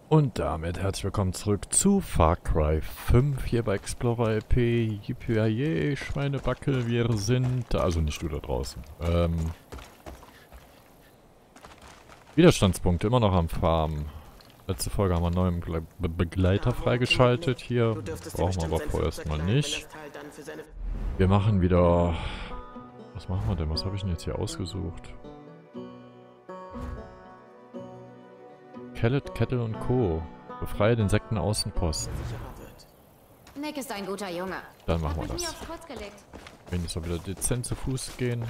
Und damit herzlich willkommen zurück zu Far Cry 5 hier bei Explorer LP. Yippie, Schweinebacke, wir sind... Also nicht du da draußen. Widerstandspunkte, immer noch am Farm. Letzte Folge haben wir einen neuen Begleiter freigeschaltet. Hier brauchen wir aber vorerst mal nicht. Wir machen wieder... Was machen wir denn? Was habe ich denn jetzt hier ausgesucht? Kellet, Kettle und Co. Befreie den Sektenaußenposten. Nick ist ein guter Junge. Dann machen wir Hat mich nie das. aufs Kreuz gelegt. Wenn es auch wieder dezent zu Fuß gehen.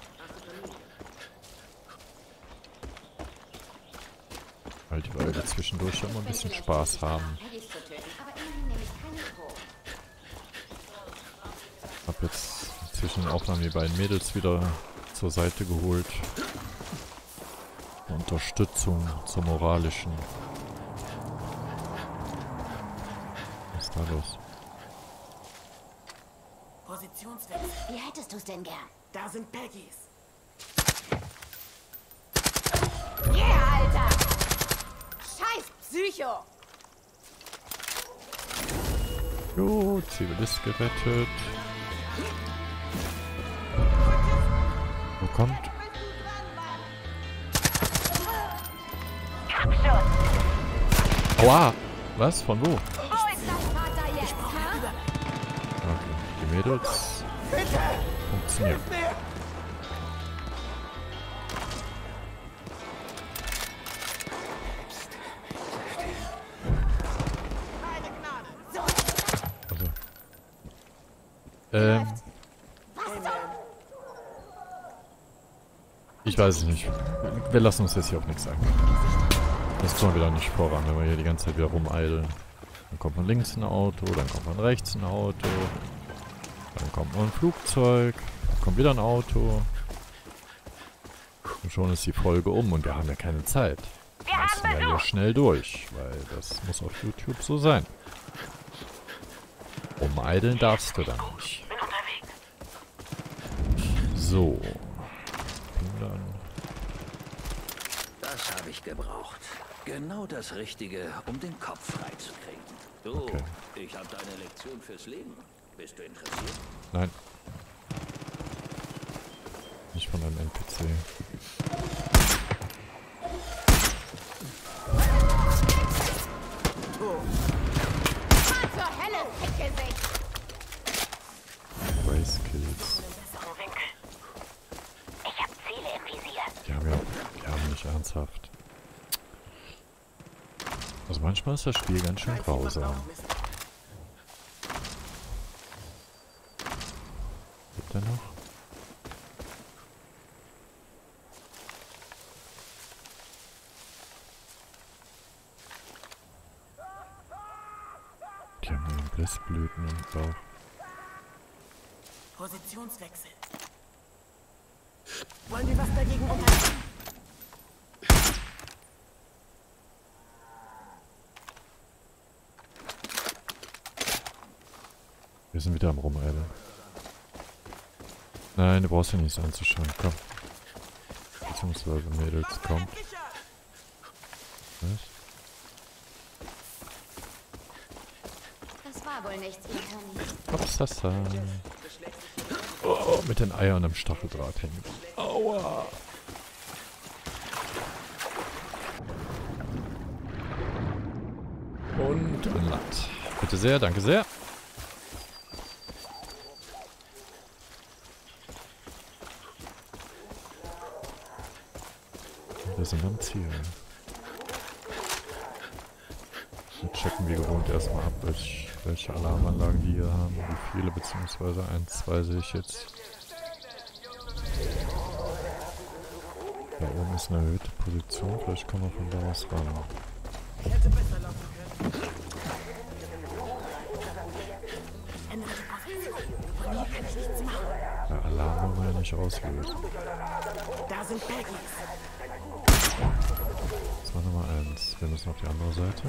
Halt, weil wir zwischendurch immer ein bisschen Spaß haben. Peggy's zu töten, aber immerhin nehme ich kein Mikro. Hab jetzt zwischen den Aufnahmen die beiden Mädels wieder zur Seite geholt. Unterstützung zur moralischen. Was ist da los? Positionswechsel. Wie hättest du es denn gern? Da sind Peggys. Yeah, Alter! Scheiß Psycho! Jo, Zivilist gerettet. Wo kommt? Aua! Was? Von wo? Wo ist das Vater jetzt? Okay, die Mädels. Funktioniert. Also. Ich weiß es nicht. Wir lassen uns jetzt hier auch nichts sagen. Das kommen wir wieder nicht voran, wenn wir hier die ganze Zeit wieder rumeilen. Dann kommt man links ein Auto, dann kommt man rechts ein Auto. Dann kommt noch ein Flugzeug, dann kommt wieder ein Auto. Und schon ist die Folge um und wir haben ja keine Zeit. Wir müssen ja hier schnell durch, weil das muss auf YouTube so sein. Umeilen darfst du dann nicht. So. Dann. Das habe ich gebraucht. Genau das Richtige, um den Kopf freizukriegen. Du, Okay. ich habe deine Lektion fürs Leben. Bist du interessiert? Nein. Nicht von einem NPC. Fahr zur Hölle, Fickgesicht! Race Kills. Ich hab Ziele im Visier. Die haben nicht ernsthaft. Also manchmal ist das Spiel ganz schön grausam. Gibt er noch? Die haben hier Blissblüten im Bauch. Positionswechsel. Wollen wir was dagegen unternehmen? Wir sind wieder am Rumeilen. Nein, du brauchst ja nichts anzuschauen. Komm. Beziehungsweise Mädels, komm. Was? Das war wohl nichts, ihr Tony. Ups, das da. Oh, mit den Eiern am Stacheldraht hängen. Aua! Und an Land. Bitte sehr, danke sehr. Wir sind am Ziel. Wir checken wie gewohnt erstmal ab, welche Alarmanlagen die hier haben. Wie viele, beziehungsweise 1, 2 sehe ich jetzt. Da oben ist eine erhöhte Position, vielleicht kommen wir von da aus ran. Hätte besser laufen können. Ändere die Position. Von hier kann ich nichts machen. Der Alarm wollen wir ja nicht auslösen. Da sind Peggys. Das war Nummer 1. Wir müssen auf die andere Seite.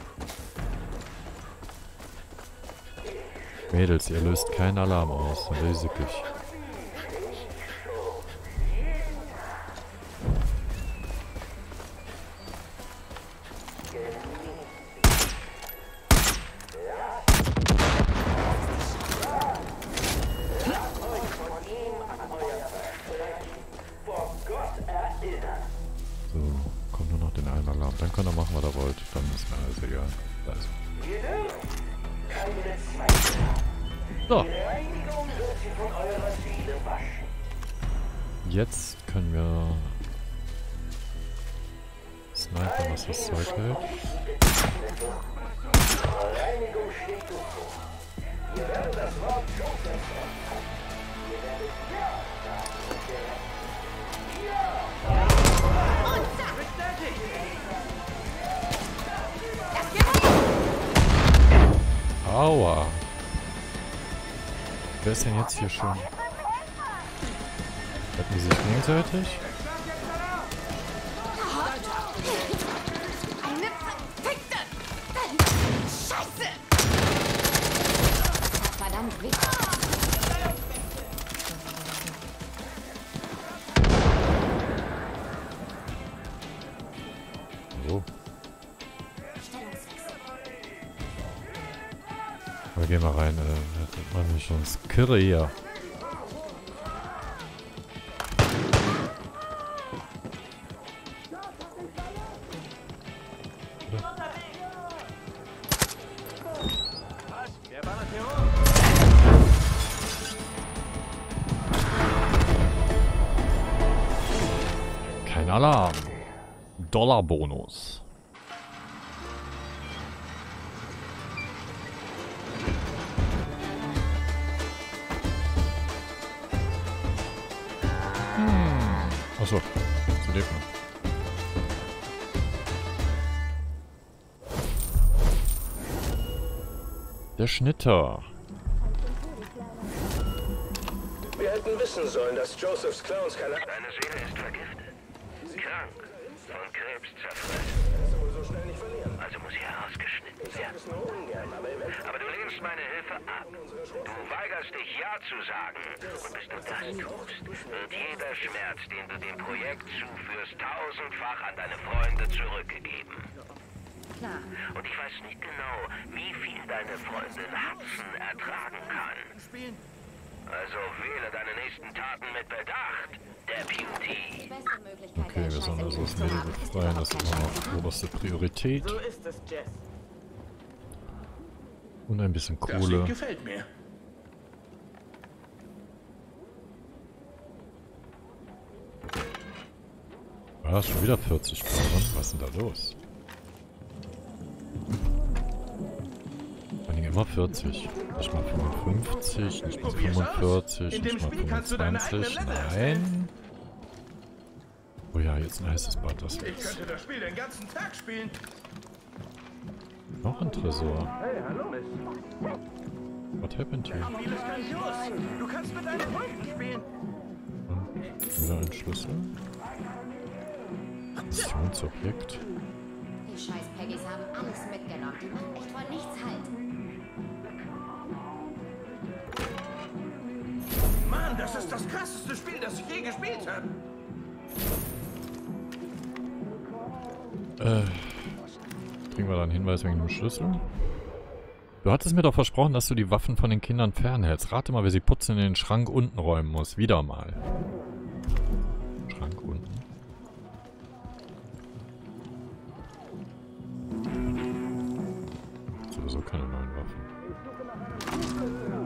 Mädels, ihr löst keinen Alarm aus. Dann will ich sickig. keinen Alarm. Dann könnt ihr machen, was ihr wollt. Dann ist mir alles egal. Also. So. Jetzt können wir snipern, was das Zeug hält. Aua. Wer ist denn jetzt hier schon? Retten die sich gegenseitig? Eine verfickte Scheiße! Verdammt wichtig. So. Wir gehen mal rein, das machen wir schon Skirre hier. Kein Alarm. Dollarbonus. Achso, zu lebt noch. Der Schnitter. Wir hätten wissen sollen, dass Josephs Clowns keine... Deine Seele ist vergiftet. Krank. Von Krebs zerfressen. so schnell nicht verlieren. Also muss sie herausgeschnitten werden. Das nur ungern, aber eventuell... Aber du lehnst meine Hilfe ab. Du weigerst dich Ja zu sagen. Und bis du das tust, wird jeder Schmerz, den du dem Projekt zuführst, tausendfach an deine Freunde zurückgegeben. Klar. Und ich weiß nicht genau, wie viel deine Freundin Hudson ertragen kann. Also wähle deine nächsten Taten mit Bedacht, Deputy. Die beste Möglichkeit, Okay, wir sollen also das Mädel befreien. Das ist immer noch oberste Priorität. So ist es, Jess. Und ein bisschen Das Kohle. gefällt mir. Ah, schon wieder 40 Barren. Was ist denn da los? Vor allem immer 40. Nicht mal 55, nicht mal 45, nicht mal 25. Nein. Oh ja, jetzt ein heißes Bad. Das Ich wird's. könnte das Spiel den ganzen Tag spielen. Noch ein Tresor. Hey, hallo, Miss. What happened here? Spiel ist grandios. Du kannst mit deinen Freunden spielen. Wieder ein Schlüssel. Missionsobjekt. Die scheiß Peggys haben alles mitgenommen. Die machen echt von nichts halt. Mann, das ist das krasseste Spiel, das ich je gespielt habe. Kriegen wir da einen Hinweis wegen dem Schlüssel? Du hattest mir doch versprochen, dass du die Waffen von den Kindern fernhältst. Rate mal, wer sie putzen in den Schrank unten räumen muss. Wieder mal. Schrank unten. Sowieso keine neuen Waffen.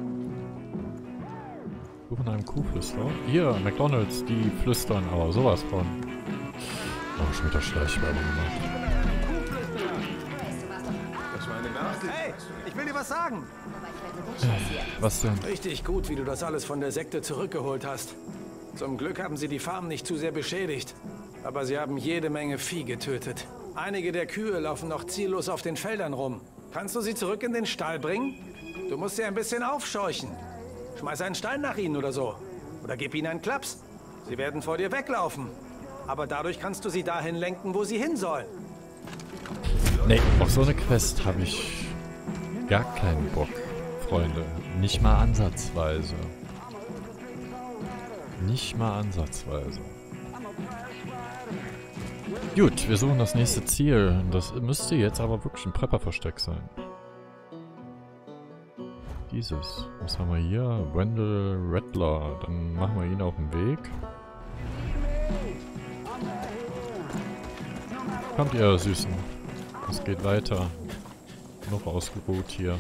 Suche nach einem Kuhflüsterer. Hier, McDonald's, die flüstern aber sowas von. Oh, schon wieder Schleichwerbung gemacht. Weißt du was doch? Das war eine Nachricht. Hey, ich will dir was sagen. Aber ich wette, der Scheiß hier. Was denn? Richtig gut, wie du das alles von der Sekte zurückgeholt hast. Zum Glück haben sie die Farm nicht zu sehr beschädigt. Aber sie haben jede Menge Vieh getötet. Einige der Kühe laufen noch ziellos auf den Feldern rum. Kannst du sie zurück in den Stall bringen? Du musst sie ein bisschen aufscheuchen. Schmeiß einen Stein nach ihnen oder so. Oder gib ihnen einen Klaps. Sie werden vor dir weglaufen. Aber dadurch kannst du sie dahin lenken, wo sie hin sollen. Nee, auf so eine Quest habe ich gar keinen Bock, Freunde. Nicht mal ansatzweise. Nicht mal ansatzweise. Gut, wir suchen das nächste Ziel. Das müsste jetzt aber wirklich ein Prepper-Versteck sein. Dieses. Was haben wir hier? Wendell Rattler. Dann machen wir ihn auf den Weg. Kommt ihr Süßen. Es geht weiter. Noch ausgeruht hier.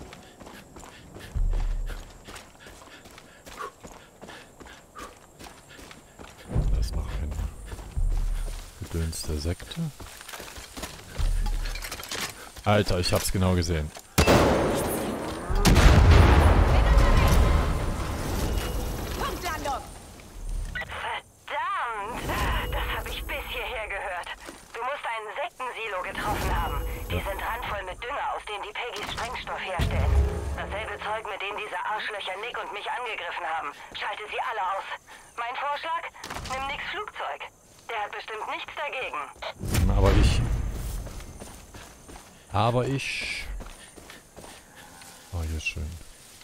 Da ist noch ein Gedöns der Sekte. Alter, ich hab's genau gesehen. Punktlandung! Verdammt! Das habe ich bis hierher gehört. Du musst einen Sektensilo getroffen haben. Die sind randvoll mit Dünger, aus dem die Peggys Sprengstoff herstellen. Dasselbe Zeug, mit dem diese Arschlöcher Nick und mich angegriffen haben. Schalte sie alle aus. Mein Vorschlag? Nimm Nicks Flugzeug. Der hat bestimmt nichts dagegen. Aber ich... Oh, hier ist schön.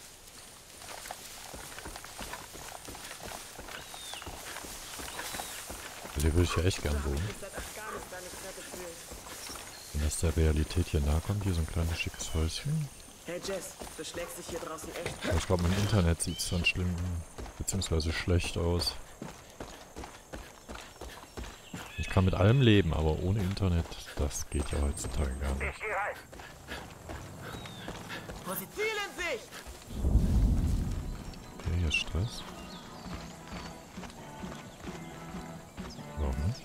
Hier würde ich ja echt gern wohnen. Wenn das der Realität hier nahe kommt, hier so ein kleines schickes Häuschen. Hey Jess, du schlägst dich hier draußen echt. Aber ich glaube, mein Internet sieht dann schlimm, beziehungsweise schlecht aus. Ich kann mit allem leben, aber ohne Internet, das geht ja heutzutage gar nicht. Ziel in Sicht! Okay, hier ist Stress. Warum nicht?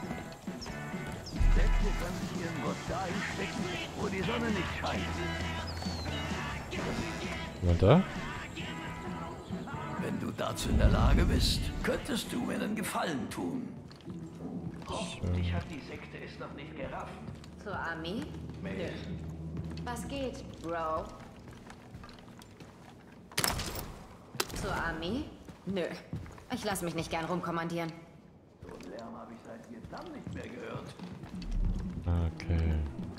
Sätze kann sich ihren Gott da einstecken, wo die Sonne nicht scheint. Jemand da? Wenn du dazu in der Lage bist, könntest du mir einen Gefallen tun. Hoffentlich hat die Sekte es noch nicht gerafft. Zur Armee? Nö. Was geht, Bro? Zur Armee? Nö. Ich lasse mich nicht gern rumkommandieren. So einen Lärm habe ich seit Vietnam nicht mehr gehört. Okay.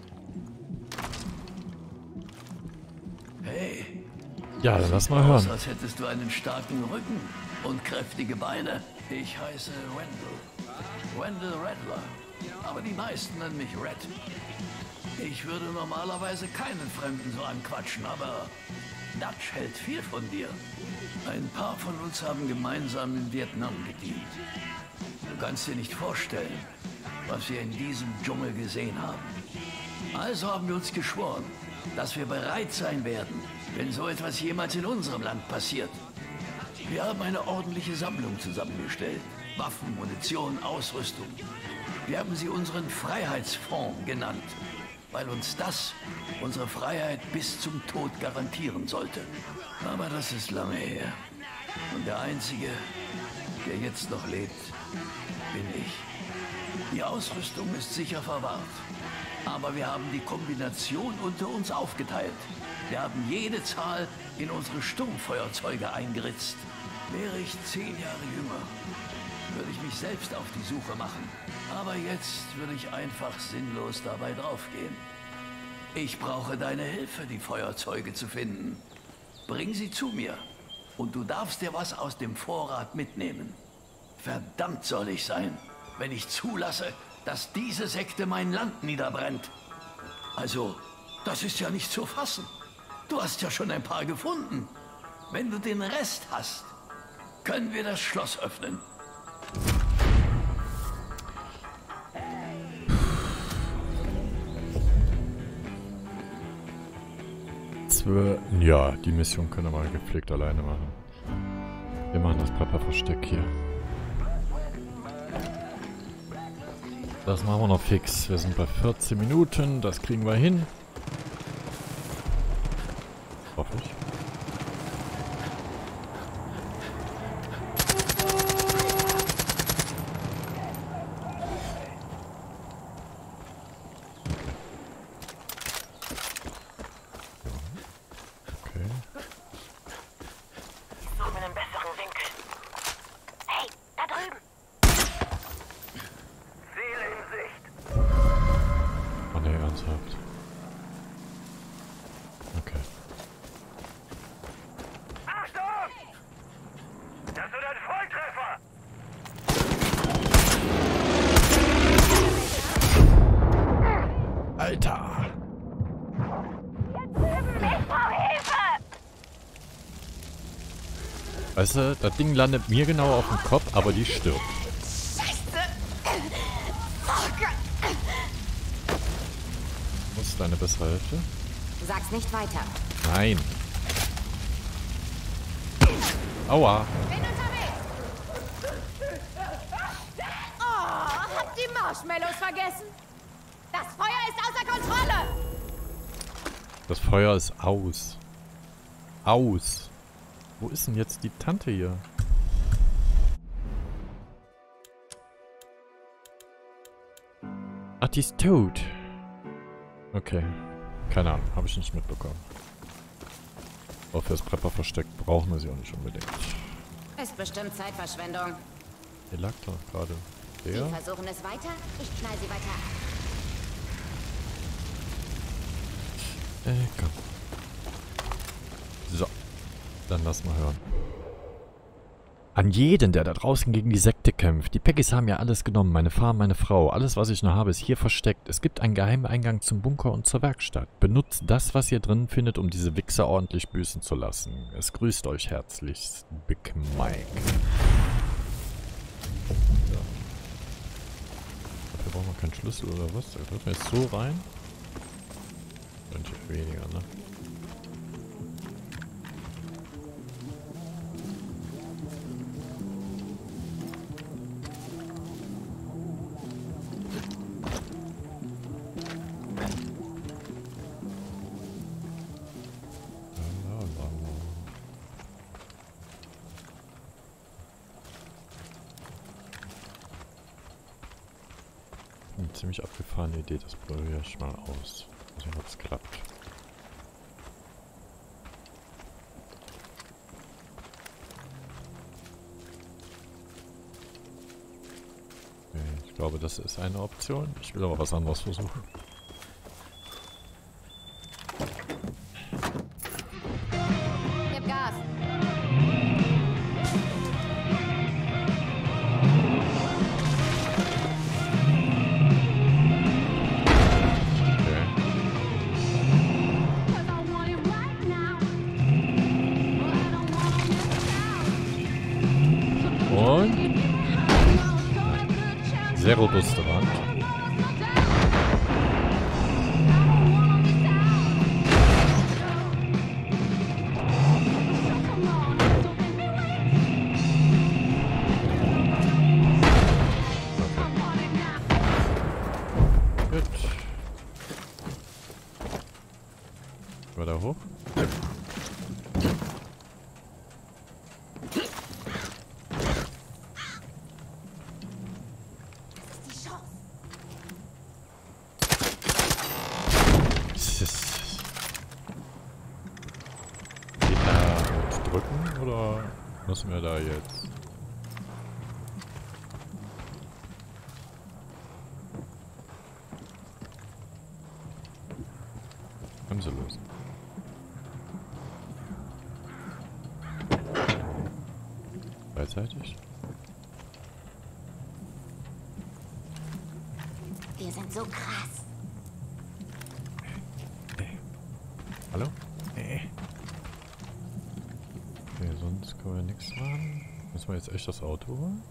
Hey. Ja, dann lass mal Aus, hören. als hättest du einen starken Rücken und kräftige Beine. Ich heiße Wendell Rattler. Aber die meisten nennen mich Red. Ich würde normalerweise keinen Fremden so anquatschen, aber Dutch hält viel von dir. Ein paar von uns haben gemeinsam in Vietnam gedient. Du kannst dir nicht vorstellen, was wir in diesem Dschungel gesehen haben. Also haben wir uns geschworen, dass wir bereit sein werden, wenn so etwas jemals in unserem Land passiert. Wir haben eine ordentliche Sammlung zusammengestellt. Waffen, Munition, Ausrüstung. Wir haben sie unseren Freiheitsfonds genannt, weil uns das unsere Freiheit bis zum Tod garantieren sollte. Aber das ist lange her. Und der Einzige, der jetzt noch lebt, bin ich. Die Ausrüstung ist sicher verwahrt. Aber wir haben die Kombination unter uns aufgeteilt. Wir haben jede Zahl in unsere Sturmfeuerzeuge eingeritzt. Wäre ich 10 Jahre jünger, würde ich mich selbst auf die Suche machen. Aber jetzt würde ich einfach sinnlos dabei draufgehen. Ich brauche deine Hilfe, die Feuerzeuge zu finden. Bring sie zu mir. Und du darfst dir was aus dem Vorrat mitnehmen. Verdammt soll ich sein, wenn ich zulasse, dass diese Sekte mein Land niederbrennt. Also, das ist ja nicht zu fassen. Du hast ja schon ein paar gefunden. Wenn du den Rest hast, können wir das Schloss öffnen. Ja, die Mission können wir mal gepflegt alleine machen. Wir machen das Papa-Versteck hier. Das machen wir noch fix. Wir sind bei 14 Minuten. Das kriegen wir hin. Hoffe ich. Alter! Weißt du, das Ding landet mir genau auf dem Kopf, aber die stirbt. Scheiße! Fuck! deine bessere Hälfte? Sag's nicht weiter. Nein. Aua. Bin unterwegs! Oh, habt die Marshmallows vergessen? Das Feuer ist außer Kontrolle! Das Feuer ist aus. Aus. Wo ist denn jetzt die Tante hier? Ach, die ist tot. Okay. Keine Ahnung, habe ich nicht mitbekommen. Aber fürs Prepper-Versteck brauchen wir sie auch nicht unbedingt. Ist bestimmt Zeitverschwendung. Hier lag doch gerade Sie der. versuchen es weiter, ich knall sie weiter ab. Komm. So. Dann lass mal hören. An jeden, der da draußen gegen die Sekte kämpft. Die Peggys haben ja alles genommen. Meine Farm, meine Frau. Alles, was ich noch habe, ist hier versteckt. Es gibt einen geheimen Eingang zum Bunker und zur Werkstatt. Benutzt das, was ihr drin findet, um diese Wichser ordentlich büßen zu lassen. Es grüßt euch herzlichst, Big Mike. Ja. Dafür brauchen wir keinen Schlüssel oder was? Da dürfen wir jetzt so rein? Eigentlich weniger, ne? Eine ziemlich abgefahrene Idee, das probiere ich mal aus. Mal sehen, ob es klappt. Okay, ich glaube, das ist eine Option. Ich will aber was anderes versuchen. Gib Gas. Und sehr robuste Wand. Okay. Gut. War da hoch? Oder müssen wir da jetzt? Bremse lösen. Gleichzeitig? Wir sind so krass. Hallo? Okay, sonst können wir nichts machen. Müssen wir jetzt echt das Auto holen?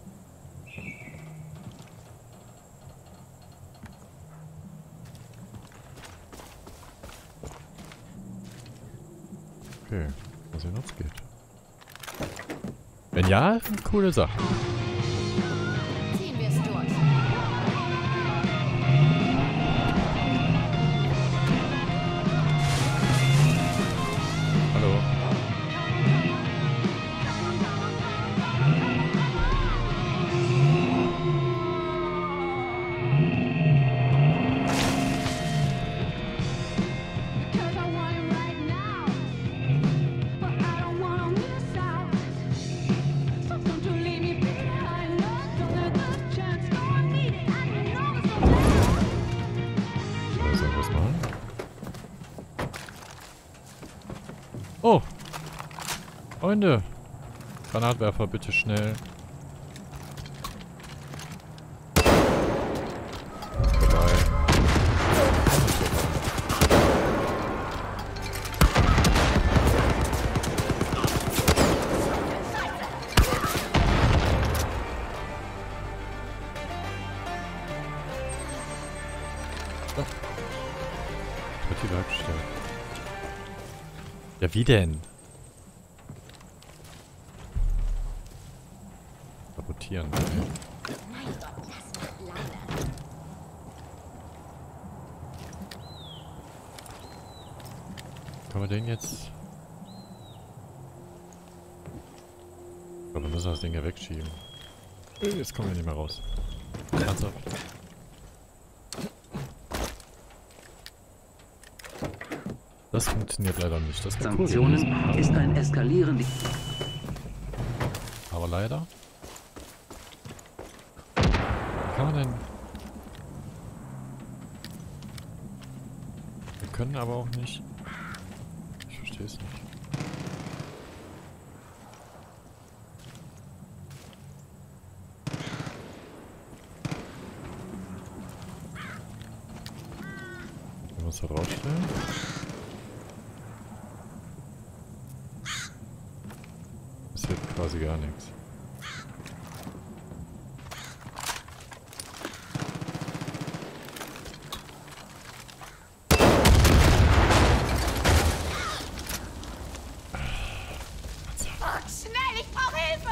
Okay, mal sehen, ob es geht. Wenn ja, eine coole Sache. Ziehen wir es durch. Hallo. Oh! Freunde! Granatwerfer, bitte schnell. Vorbei. die Werkstatt. Ja, wie denn? Sabotieren. Kann man den jetzt... Aber wir müssen das Ding ja wegschieben. Jetzt kommen wir nicht mehr raus. Ernsthaft? Das funktioniert leider nicht. Das Sanktionen ist ein eskalierendes... Aber leider... Wie kann man denn... Wir können aber auch nicht... Ich verstehe es nicht. Wenn wir uns da rausstellen... Passiert quasi gar nichts. Schnell, ich brauche Hilfe!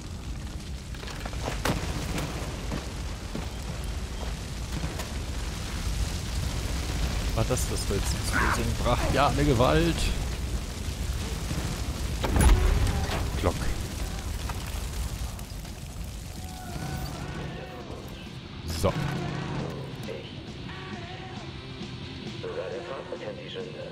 War das jetzt zur Lösung brachte? Ja, eine Gewalt. Glock. So. Sogar der Vater kennt die Sünde.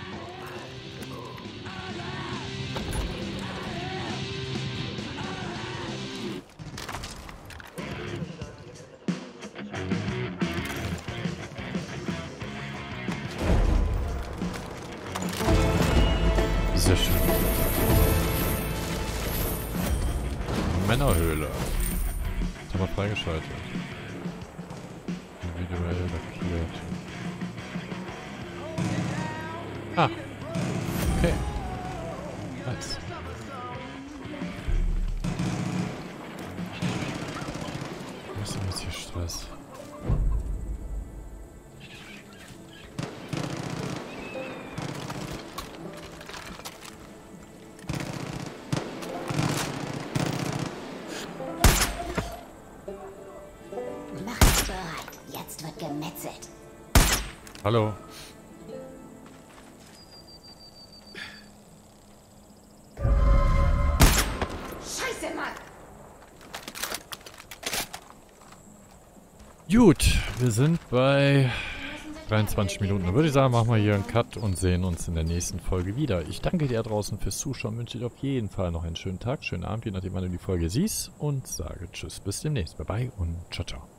Sehr schön. Männerhöhle. Das haben wir freigeschaltet. Individuell markiert. Ah. Okay. Nice. Was ist denn jetzt hier Stress? Mach dich bereit. Jetzt wird gemetzelt. Hallo. Scheiße, Mann! Gut, wir sind bei 23 Minuten. Dann würde ich sagen, machen wir hier einen Cut und sehen uns in der nächsten Folge wieder. Ich danke dir draußen fürs Zuschauen, wünsche dir auf jeden Fall noch einen schönen Tag, schönen Abend, je nachdem wann du die Folge siehst und sage Tschüss, bis demnächst. Bye bye und ciao, ciao.